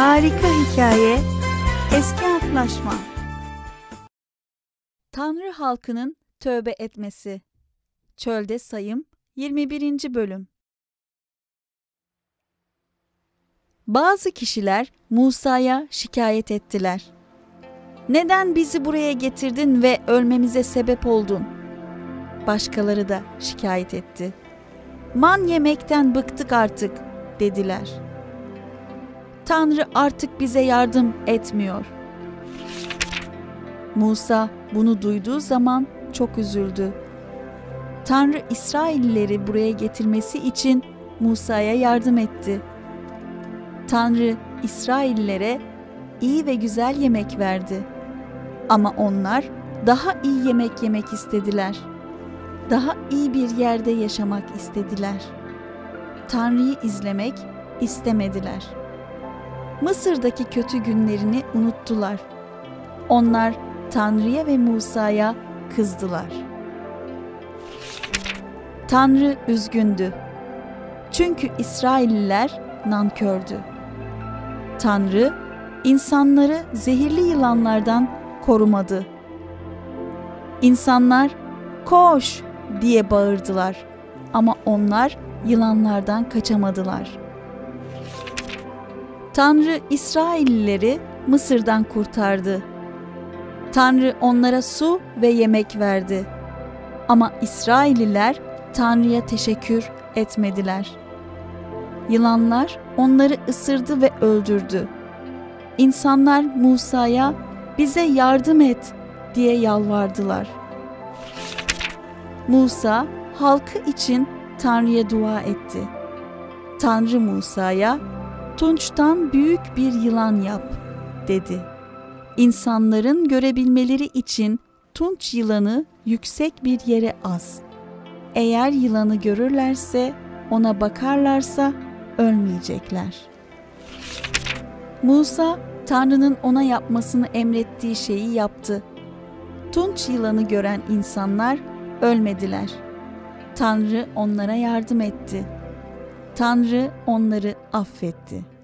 Harika hikaye, eski antlaşma. Tanrı halkının tövbe etmesi. Çölde sayım 21. bölüm. Bazı kişiler Musa'ya şikayet ettiler. Neden bizi buraya getirdin ve ölmemize sebep oldun? Başkaları da şikayet etti. Man yemekten bıktık artık, dediler. Tanrı artık bize yardım etmiyor. Musa bunu duyduğu zaman çok üzüldü. Tanrı İsraillileri buraya getirmesi için Musa'ya yardım etti. Tanrı İsraillilere iyi ve güzel yemek verdi. Ama onlar daha iyi yemek yemek istediler. Daha iyi bir yerde yaşamak istediler. Tanrı'yı izlemek istemediler. Mısır'daki kötü günlerini unuttular. Onlar Tanrı'ya ve Musa'ya kızdılar. Tanrı üzgündü. Çünkü İsrailliler nankördü. Tanrı insanları zehirli yılanlardan korumadı. İnsanlar "Koş!" diye bağırdılar ama onlar yılanlardan kaçamadılar. Tanrı İsraillileri Mısır'dan kurtardı. Tanrı onlara su ve yemek verdi. Ama İsrailliler Tanrı'ya teşekkür etmediler. Yılanlar onları ısırdı ve öldürdü. İnsanlar Musa'ya "Bize yardım et" diye yalvardılar. Musa halkı için Tanrı'ya dua etti. Tanrı Musa'ya "Tunçtan büyük bir yılan yap" dedi. İnsanların görebilmeleri için tunç yılanı yüksek bir yere as. Eğer yılanı görürlerse, ona bakarlarsa ölmeyecekler. Musa, Tanrı'nın ona yapmasını emrettiği şeyi yaptı. Tunç yılanı gören insanlar ölmediler. Tanrı onlara yardım etti. Tanrı onları affetti.